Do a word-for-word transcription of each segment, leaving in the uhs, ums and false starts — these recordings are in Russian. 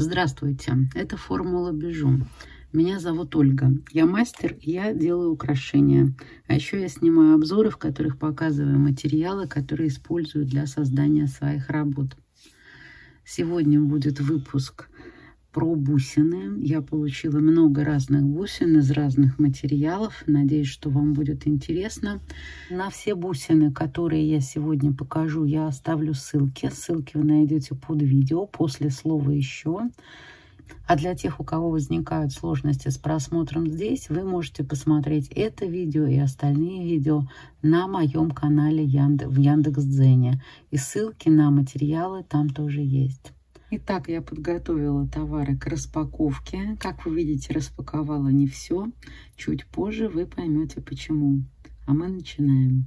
Здравствуйте, это формула Bijou. Меня зовут Ольга. Я мастер, и я делаю украшения. А еще я снимаю обзоры, в которых показываю материалы, которые использую для создания своих работ. Сегодня будет выпуск про бусины. Я получила много разных бусин из разных материалов. Надеюсь, что вам будет интересно. На все бусины, которые я сегодня покажу, я оставлю ссылки. Ссылки вы найдете под видео после слова «еще». А для тех, у кого возникают сложности с просмотром здесь, вы можете посмотреть это видео и остальные видео на моем канале Янд... в Яндекс.Дзене. И ссылки на материалы там тоже есть. Итак, я подготовила товары к распаковке. Как вы видите, распаковала не все. Чуть позже вы поймете почему. А мы начинаем.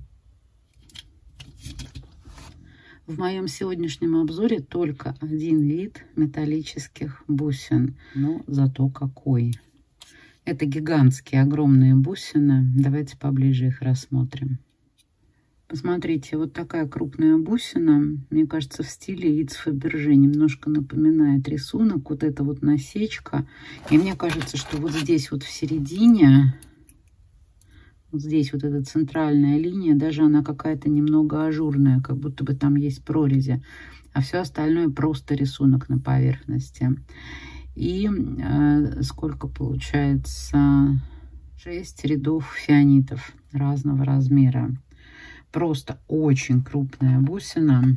В моем сегодняшнем обзоре только один вид металлических бусин. Но зато какой. Это гигантские, огромные бусины. Давайте поближе их рассмотрим. Посмотрите, вот такая крупная бусина, мне кажется, в стиле яиц Фаберже, немножко напоминает рисунок, вот эта вот насечка. И мне кажется, что вот здесь вот в середине, вот здесь вот эта центральная линия, даже она какая-то немного ажурная, как будто бы там есть прорези. А все остальное просто рисунок на поверхности. И э, сколько получается? шесть рядов фианитов разного размера. Просто очень крупная бусина.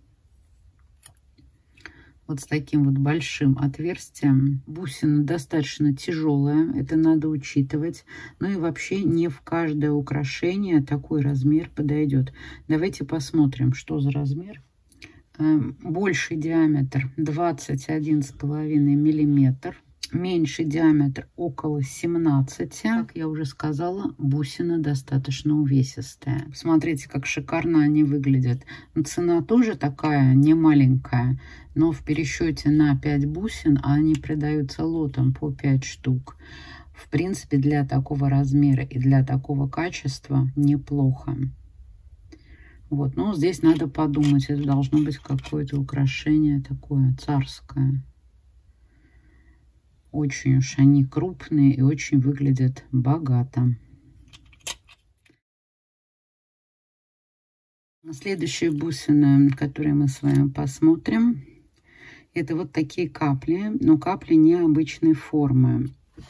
Вот с таким вот большим отверстием. Бусина достаточно тяжелая, это надо учитывать. Ну и вообще не в каждое украшение такой размер подойдет. Давайте посмотрим, что за размер. Больший диаметр двадцать один с половиной миллиметр. Меньший диаметр около семнадцати. Как я уже сказала, бусина достаточно увесистая. Смотрите, как шикарно они выглядят. Цена тоже такая не маленькая, но в пересчете на пять бусин они продаются лотом по пять штук. В принципе, для такого размера и для такого качества неплохо. Вот, но здесь надо подумать, это должно быть какое-то украшение такое царское. Очень уж они крупные и очень выглядят богато. Следующие бусины, которые мы с вами посмотрим, это вот такие капли, но капли необычной формы.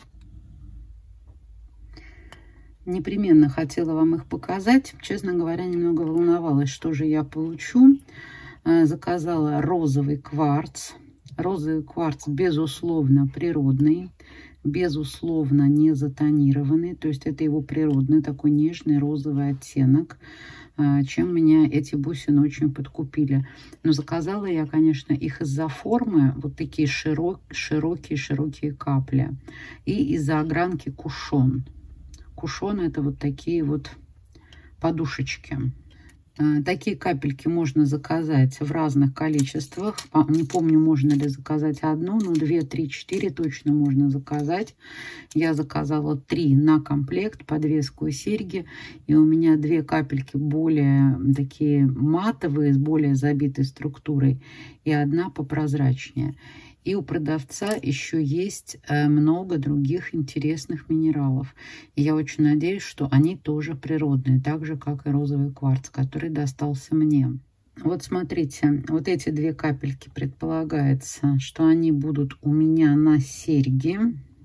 Непременно хотела вам их показать. Честно говоря, немного волновалась, что же я получу. Заказала розовый кварц. Розовый кварц, безусловно, природный, безусловно, не затонированный. То есть это его природный, такой нежный розовый оттенок, чем меня эти бусины очень подкупили. Но заказала я, конечно, их из-за формы, вот такие широкие-широкие капли, и из-за огранки кушон. Кушон — это вот такие вот подушечки. Такие капельки можно заказать в разных количествах. Не помню, можно ли заказать одну, но две, три, четыре точно можно заказать. Я заказала три на комплект, подвеску и серьги. И у меня две капельки более такие матовые, с более забитой структурой. И одна попрозрачнее. И у продавца еще есть много других интересных минералов. И я очень надеюсь, что они тоже природные, так же, как и розовый кварц, который достался мне. Вот смотрите, вот эти две капельки предполагается, что они будут у меня на серьги.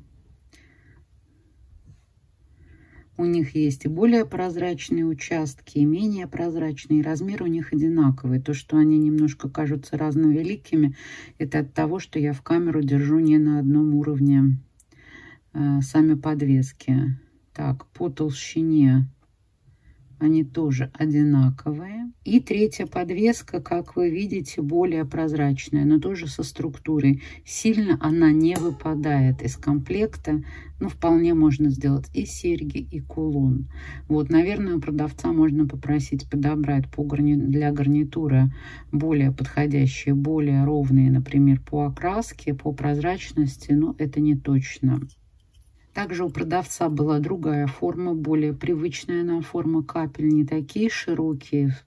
У них есть и более прозрачные участки, и менее прозрачные. Размер у них одинаковый. То, что они немножко кажутся разновеликими, это от того, что я в камеру держу не на одном уровне э, сами подвески. Так, по толщине они тоже одинаковые. И третья подвеска, как вы видите, более прозрачная, но тоже со структурой. Сильно она не выпадает из комплекта. Ну, вполне можно сделать и серьги, и кулон. Вот, наверное, у продавца можно попросить подобрать по гарни... для гарнитура более подходящие, более ровные, например, по окраске, по прозрачности, но это не точно. Также у продавца была другая форма, более привычная нам форма капель, не такие широкие,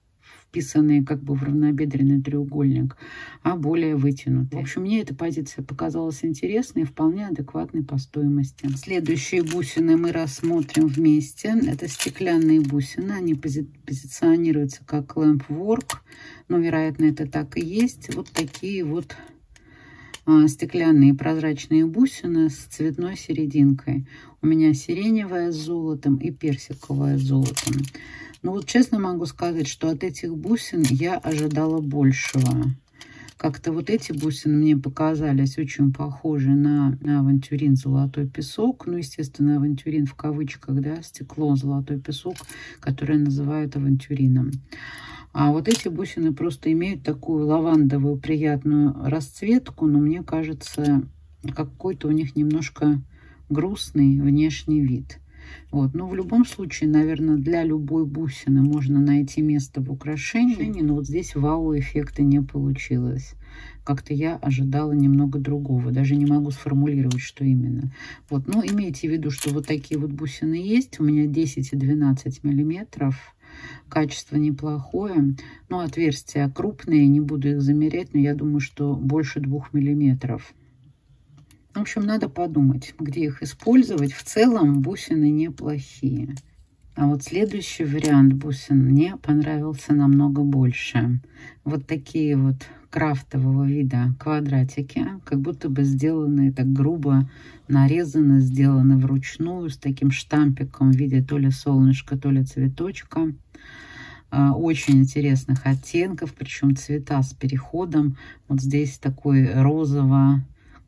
вписанные как бы в равнобедренный треугольник, а более вытянутые. В общем, мне эта позиция показалась интересной и вполне адекватной по стоимости. Следующие бусины мы рассмотрим вместе. Это стеклянные бусины. Они пози позиционируются как lamp work. Но, вероятно, это так и есть. Вот такие вот а, стеклянные прозрачные бусины с цветной серединкой. У меня сиреневая с золотом и персиковая с золотом. Но вот честно могу сказать, что от этих бусин я ожидала большего. Как-то вот эти бусины мне показались очень похожи на, на авантюрин золотой песок. Ну, естественно, авантюрин в кавычках, да, стекло золотой песок, которое называют авантюрином. А вот эти бусины просто имеют такую лавандовую приятную расцветку, но мне кажется, какой-то у них немножко грустный внешний вид. Вот. Но в любом случае, наверное, для любой бусины можно найти место в украшении. Но вот здесь вау-эффекта не получилось. Как-то я ожидала немного другого. Даже не могу сформулировать, что именно. Вот. Но имейте в виду, что вот такие вот бусины есть. У меня десять и двенадцать миллиметров. Качество неплохое. Но отверстия крупные. Не буду их замерять, но я думаю, что больше двух миллиметров. В общем, надо подумать, где их использовать. В целом бусины неплохие. А вот следующий вариант бусин мне понравился намного больше. Вот такие вот крафтового вида квадратики, как будто бы сделаны так грубо, нарезаны, сделаны вручную, с таким штампиком в виде то ли солнышка, то ли цветочка. Очень интересных оттенков, причем цвета с переходом. Вот здесь такой розово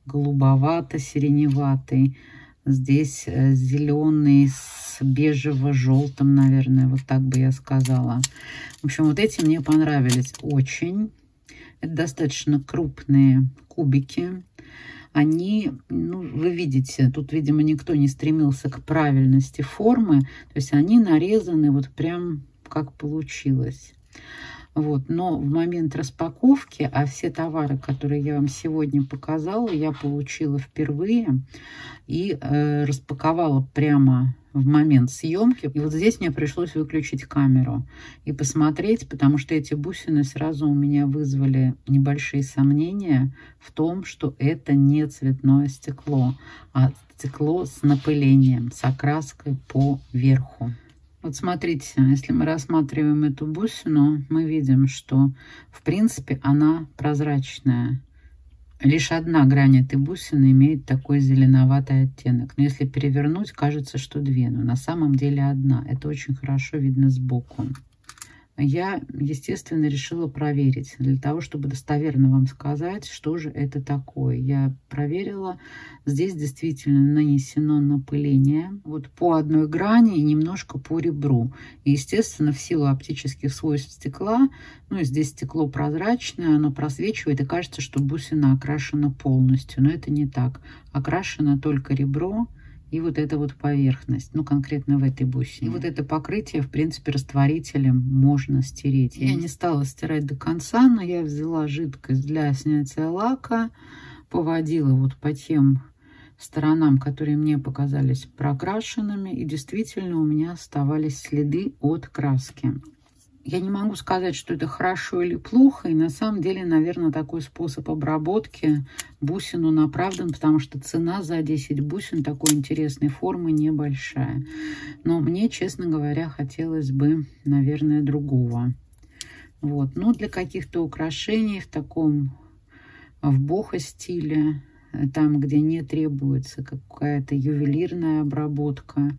голубовато-сиреневатый. Здесь зеленый с бежево-желтым, наверное, вот так бы я сказала. В общем, вот эти мне понравились очень. Это достаточно крупные кубики. Они, ну, вы видите, тут, видимо, никто не стремился к правильности формы. То есть они нарезаны вот прям как получилось. Вот, но в момент распаковки, а все товары, которые я вам сегодня показала, я получила впервые и э, распаковала прямо в момент съемки. И вот здесь мне пришлось выключить камеру и посмотреть, потому что эти бусины сразу у меня вызвали небольшие сомнения в том, что это не цветное стекло, а стекло с напылением, с окраской по верху. Вот смотрите, если мы рассматриваем эту бусину, мы видим, что в принципе она прозрачная. Лишь одна грань этой бусины имеет такой зеленоватый оттенок. Но если перевернуть, кажется, что две. Но на самом деле одна. Это очень хорошо видно сбоку. Я, естественно, решила проверить, для того, чтобы достоверно вам сказать, что же это такое. Я проверила, здесь действительно нанесено напыление вот по одной грани и немножко по ребру. И, естественно, в силу оптических свойств стекла, ну и здесь стекло прозрачное, оно просвечивает, и кажется, что бусина окрашена полностью. Но это не так. Окрашено только ребро и вот эта вот поверхность, ну, конкретно в этой бусине. И вот это покрытие, в принципе, растворителем можно стереть. Я не стала стирать до конца, но я взяла жидкость для снятия лака, поводила вот по тем сторонам, которые мне показались прокрашенными, и действительно у меня оставались следы от краски. Я не могу сказать, что это хорошо или плохо, и на самом деле, наверное, такой способ обработки бусин он оправдан, потому что цена за десять бусин такой интересной формы небольшая. Но мне, честно говоря, хотелось бы, наверное, другого. Вот. Но для каких-то украшений в таком в бохо-стиле, там, где не требуется какая-то ювелирная обработка,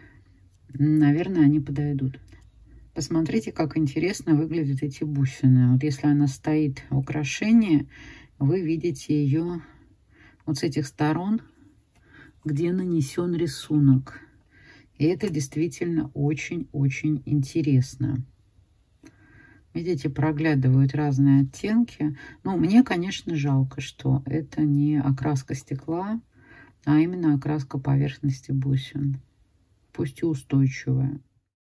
наверное, они подойдут. Посмотрите, как интересно выглядят эти бусины. Вот если она стоит в украшении, вы видите ее вот с этих сторон, где нанесен рисунок. И это действительно очень-очень интересно. Видите, проглядывают разные оттенки. Ну, мне, конечно, жалко, что это не окраска стекла, а именно окраска поверхности бусин. Пусть и устойчивая.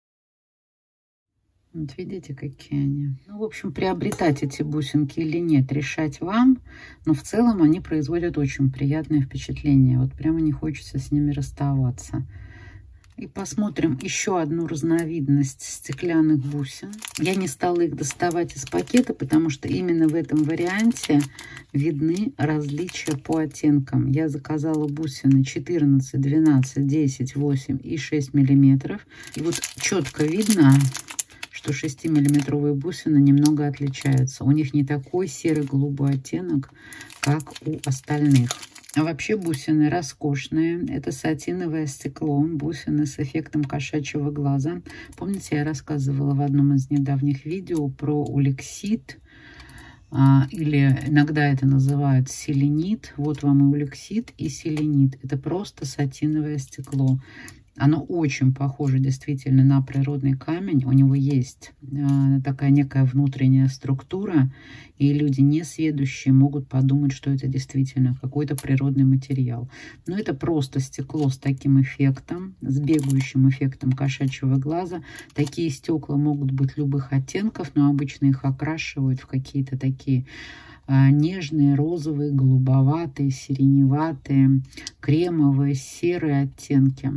Вот видите, какие они. Ну, в общем, приобретать эти бусинки или нет, решать вам. Но в целом они производят очень приятное впечатление. Вот прямо не хочется с ними расставаться. И посмотрим еще одну разновидность стеклянных бусин. Я не стала их доставать из пакета, потому что именно в этом варианте видны различия по оттенкам. Я заказала бусины четырнадцать, двенадцать, десять, восемь и шесть миллиметров. И вот четко видно, что шестимиллиметровые бусины немного отличаются. У них не такой серо-голубой оттенок, как у остальных. А вообще бусины роскошные. Это сатиновое стекло, бусины с эффектом кошачьего глаза. Помните, я рассказывала в одном из недавних видео про улексит, а, или иногда это называют селенит. Вот вам и улексит, и селенит. Это просто сатиновое стекло. Оно очень похоже действительно на природный камень. У него есть э, такая некая внутренняя структура. И люди, несведущие, могут подумать, что это действительно какой-то природный материал. Но это просто стекло с таким эффектом, с бегающим эффектом кошачьего глаза. Такие стекла могут быть любых оттенков, но обычно их окрашивают в какие-то такие э, нежные, розовые, голубоватые, сиреневатые, кремовые, серые оттенки.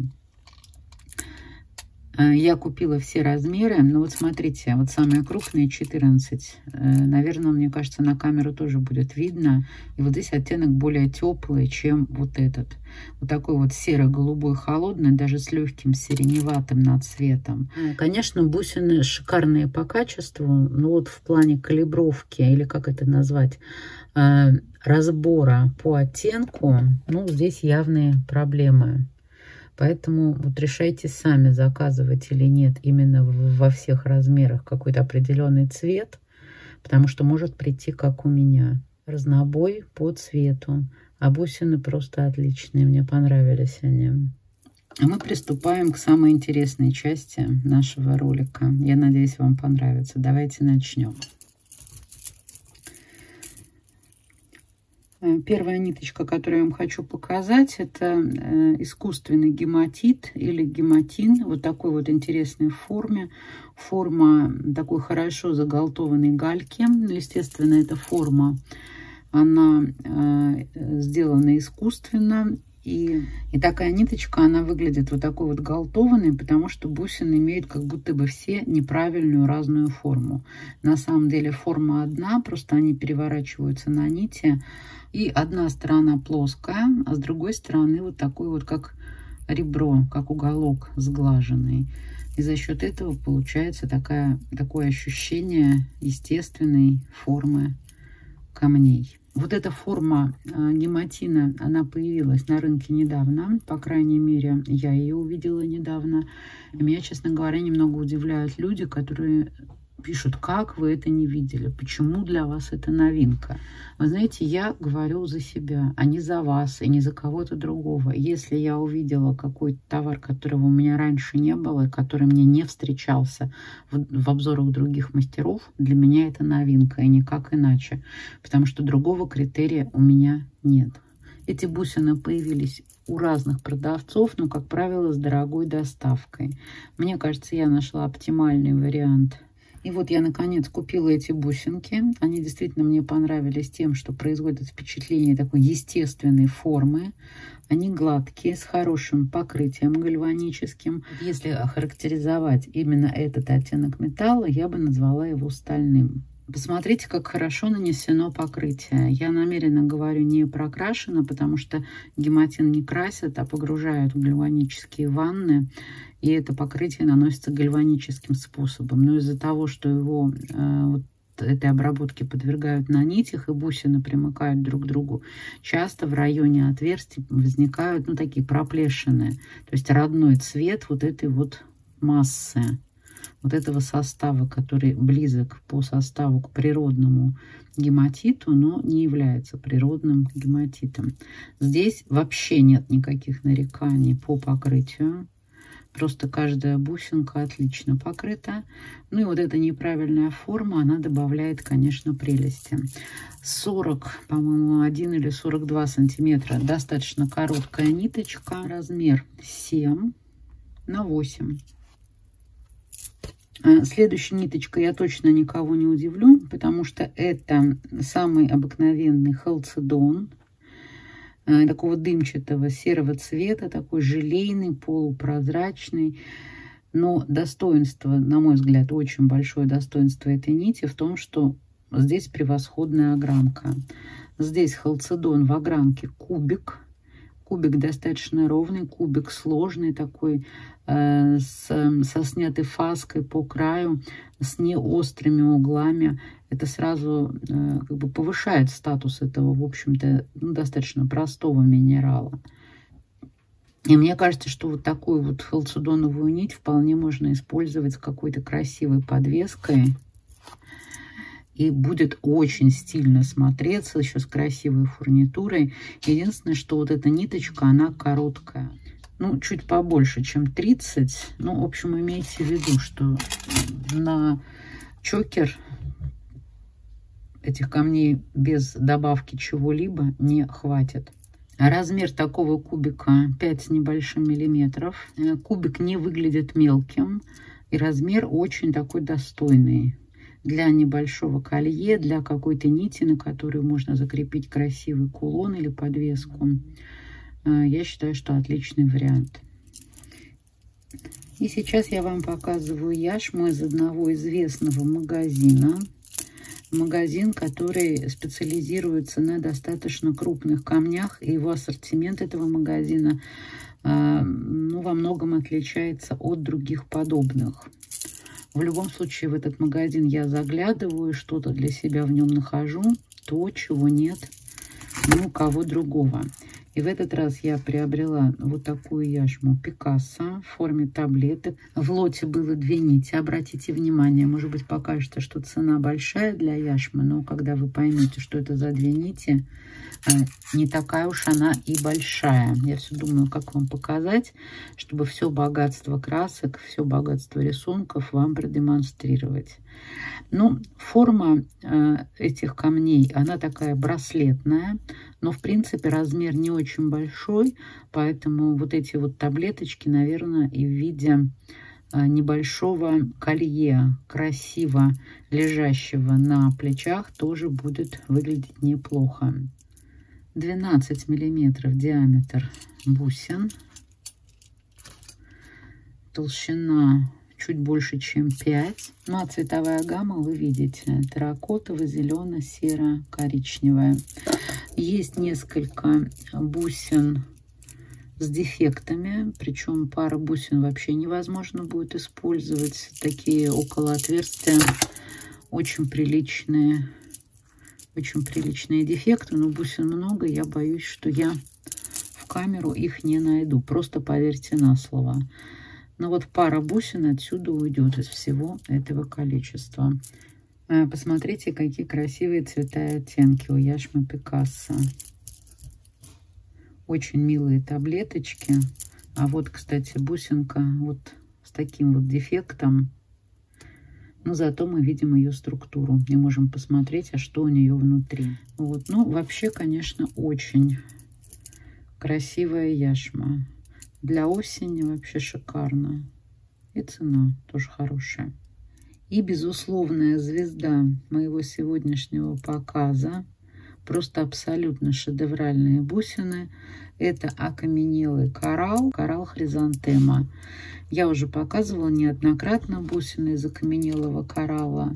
Я купила все размеры, но вот смотрите, вот самые крупные четырнадцать. Наверное, мне кажется, на камеру тоже будет видно. И вот здесь оттенок более теплый, чем вот этот. Вот такой вот серо-голубой, холодный, даже с легким сиреневатым нацветом. Конечно, бусины шикарные по качеству, но вот в плане калибровки, или как это назвать, разбора по оттенку, ну, здесь явные проблемы. Поэтому вот решайте сами, заказывать или нет именно во всех размерах какой-то определенный цвет, потому что может прийти, как у меня, разнобой по цвету. А бусины просто отличные, мне понравились они. А мы приступаем к самой интересной части нашего ролика. Я надеюсь, вам понравится. Давайте начнем. Первая ниточка, которую я вам хочу показать, это искусственный гематит или гематин. Вот такой вот интересной форме. Форма такой хорошо загалтованной гальки. Ну, естественно, эта форма, она сделана искусственно. И, и такая ниточка, она выглядит вот такой вот галтованной, потому что бусины имеют как будто бы все неправильную разную форму. На самом деле форма одна, просто они переворачиваются на нити. И одна сторона плоская, а с другой стороны вот такой вот как ребро, как уголок сглаженный. И за счет этого получается такая, такое ощущение естественной формы камней. Вот эта форма гематина, она появилась на рынке недавно. По крайней мере, я ее увидела недавно. И меня, честно говоря, немного удивляют люди, которые пишут, как вы это не видели, почему для вас это новинка. Вы знаете, я говорю за себя, а не за вас и не за кого-то другого. Если я увидела какой-то товар, которого у меня раньше не было, и который мне не встречался в, в обзорах других мастеров, для меня это новинка, и никак иначе. Потому что другого критерия у меня нет. Эти бусины появились у разных продавцов, но, как правило, с дорогой доставкой. Мне кажется, я нашла оптимальный вариант. И вот я, наконец, купила эти бусинки. Они действительно мне понравились тем, что производят впечатление такой естественной формы. Они гладкие, с хорошим покрытием гальваническим. Если охарактеризовать именно этот оттенок металла, я бы назвала его стальным. Посмотрите, как хорошо нанесено покрытие. Я намеренно говорю не прокрашено, потому что гематин не красят, а погружают в гальванические ванны. И это покрытие наносится гальваническим способом. Но из-за того, что его э, вот этой обработке подвергают на нитях, и бусины примыкают друг к другу, часто в районе отверстий возникают, ну, такие проплешины. То есть родной цвет вот этой вот массы, вот этого состава, который близок по составу к природному гематиту, но не является природным гематитом. Здесь вообще нет никаких нареканий по покрытию. Просто каждая бусинка отлично покрыта. Ну и вот эта неправильная форма, она добавляет, конечно, прелести. сорок, по-моему, один или сорок два сантиметра. Достаточно короткая ниточка. Размер семь на восемь. Следующей ниточкой я точно никого не удивлю, потому что это самый обыкновенный халцедон. такого дымчатого серого цвета, такой желейный, полупрозрачный. Но достоинство, на мой взгляд, очень большое достоинство этой нити в том, что здесь превосходная огранка. Здесь халцедон в огранке кубик. Кубик достаточно ровный, кубик сложный такой, э, с, со снятой фаской по краю, с неострыми углами. Это сразу э, как бы повышает статус этого, в общем-то, ну, достаточно простого минерала. И мне кажется, что вот такую вот халцедоновую нить вполне можно использовать с какой-то красивой подвеской. И будет очень стильно смотреться, еще с красивой фурнитурой. Единственное, что вот эта ниточка, она короткая. Ну, чуть побольше, чем тридцать. Ну, в общем, имейте в виду, что на чокер этих камней без добавки чего-либо не хватит. Размер такого кубика пять с небольшим миллиметров. Кубик не выглядит мелким. И размер очень такой достойный. Для небольшого колье, для какой-то нити, на которую можно закрепить красивый кулон или подвеску. Я считаю, что отличный вариант. И сейчас я вам показываю яшму из одного известного магазина. Магазин, который специализируется на достаточно крупных камнях, и его ассортимент этого магазина э, ну, во многом отличается от других подобных. В любом случае в этот магазин я заглядываю, что-то для себя в нем нахожу, то, чего нет ни у кого другого. И в этот раз я приобрела вот такую яшму Пикассо в форме таблеток. В лоте было две нити. Обратите внимание, может быть, покажется, что цена большая для яшмы, но когда вы поймете, что это за две нити, не такая уж она и большая. Я все думаю, как вам показать, чтобы все богатство красок, все богатство рисунков вам продемонстрировать. Ну, форма э, этих камней, она такая браслетная, но, в принципе, размер не очень большой, поэтому вот эти вот таблеточки, наверное, и в виде э, небольшого колье, красиво лежащего на плечах, тоже будет выглядеть неплохо. двенадцать миллиметров диаметр бусин, толщина чуть больше, чем пять. Ну, а цветовая гамма вы видите: терракотово, зелено, серо, коричневая. Есть несколько бусин с дефектами, причем пара бусин вообще невозможно будет использовать. Такие около отверстия очень приличные, очень приличные дефекты, но бусин много, я боюсь, что я в камеру их не найду. Просто поверьте на слово. Но вот пара бусин отсюда уйдет из всего этого количества. Посмотрите, какие красивые цвета и оттенки у яшмы Пикассо. Очень милые таблеточки. А вот, кстати, бусинка вот с таким вот дефектом. Но зато мы видим ее структуру и можем посмотреть, а что у нее внутри. Вот. Ну, вообще, конечно, очень красивая яшма. Для осени вообще шикарно. И цена тоже хорошая. И безусловная звезда моего сегодняшнего показа. Просто абсолютно шедевральные бусины. Это окаменелый коралл, коралл хризантема. Я уже показывала неоднократно бусины из окаменелого коралла.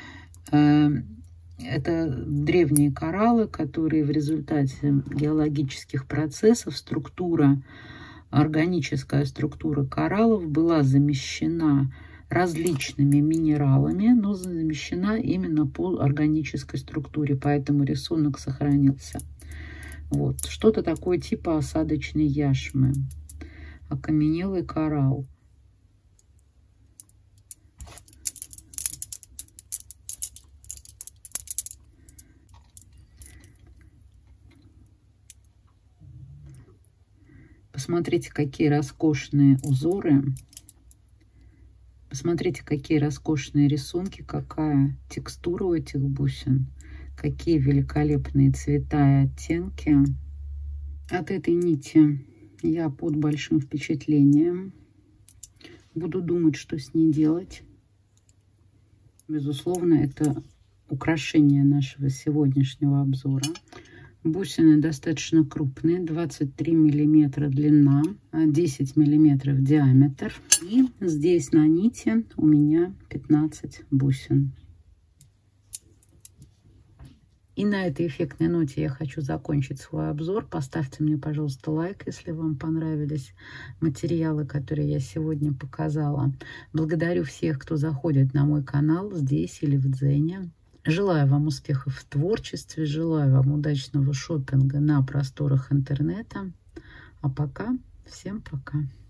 Это древние кораллы, которые в результате геологических процессов, структура, органическая структура кораллов была замещена различными минералами, но замещена именно по органической структуре, поэтому рисунок сохранился. Вот, что-то такое типа осадочной яшмы. Окаменелый коралл. Посмотрите, какие роскошные узоры. Посмотрите, какие роскошные рисунки, какая текстура у этих бусин. Какие великолепные цвета и оттенки. От этой нити я под большим впечатлением. Буду думать, что с ней делать. Безусловно, это украшение нашего сегодняшнего обзора. Бусины достаточно крупные, двадцать три миллиметра длина, десять миллиметров диаметр. И здесь на нити у меня пятнадцать бусин. И на этой эффектной ноте я хочу закончить свой обзор. Поставьте мне, пожалуйста, лайк, если вам понравились материалы, которые я сегодня показала. Благодарю всех, кто заходит на мой канал здесь или в Дзене. Желаю вам успехов в творчестве, желаю вам удачного шопинга на просторах интернета. А пока, всем пока.